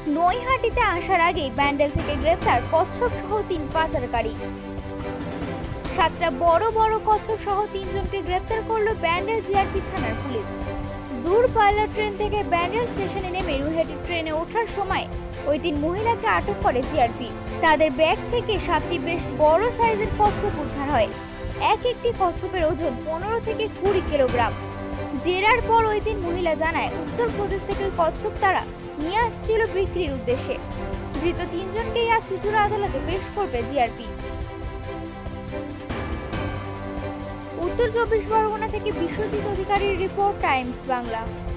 নৈহাটিতে আসার আগেই ব্যান্ডেল থেকে গ্রেফতার কচ্ছপ সহ 3 পাচারকারী। 7টা বড় বড় কচ্ছপ সহ 3 জনকে গ্রেফতার করল ব্যান্ডেল জিআরপি থানার পুলিশ। দূরপাল্লার ট্রেন থেকে ব্যান্ডেল স্টেশনে নেমে নৈহাটি ট্রেনে ওঠার সময় ওই 3 মহিলাকে আটক করে জিআরপি। তাদের ব্যাগ থেকে 7টি বেশ বড় সাইজের কচ্ছপ উদ্ধার হয়। একটি কচ্ছপের ওজন 15 থেকে 20 কিলোগ্রাম। জেরার পর ওই 3 মহিলা জানায় উত্তরপ্রদেশ থেকে ওই কচ্ছপ তারা নিয়ে আসছিল বিক্রির উদ্দেশ্যে। ধৃত 3 জনকেই আজ চুঁচুড়া আদালতে পেশ করবে জিআরপি। উত্তর 24 পরগনা থেকে বিশ্বজিৎ অধিকারীর রিপোর্ট, টাইমস বাংলা।